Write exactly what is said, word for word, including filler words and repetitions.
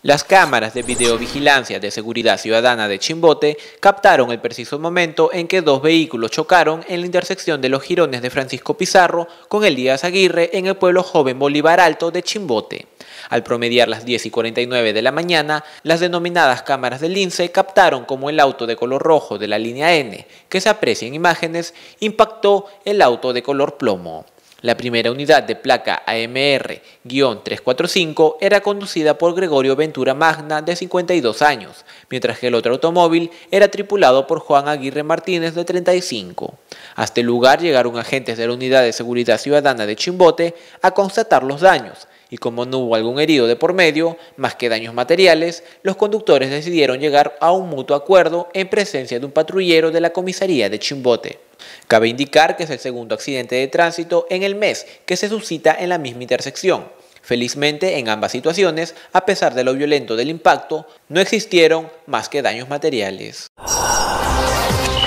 Las cámaras de videovigilancia de seguridad ciudadana de Chimbote captaron el preciso momento en que dos vehículos chocaron en la intersección de los jirones de Francisco Pizarro con Elías Aguirre en el pueblo joven Bolívar Alto de Chimbote. Al promediar las diez y cuarenta y nueve de la mañana, las denominadas cámaras del lince captaron cómo el auto de color rojo de la línea N, que se aprecia en imágenes, impactó el auto de color plomo. La primera unidad de placa A M R trescientos cuarenta y cinco era conducida por Gregorio Ventura Magna, de cincuenta y dos años, mientras que el otro automóvil era tripulado por Juan Aguirre Martínez, de treinta y cinco. Hasta el lugar llegaron agentes de la Unidad de Seguridad Ciudadana de Chimbote a constatar los daños, y como no hubo algún herido de por medio, más que daños materiales, los conductores decidieron llegar a un mutuo acuerdo en presencia de un patrullero de la comisaría de Chimbote. Cabe indicar que es el segundo accidente de tránsito en el mes que se suscita en la misma intersección. Felizmente, en ambas situaciones, a pesar de lo violento del impacto, no existieron más que daños materiales.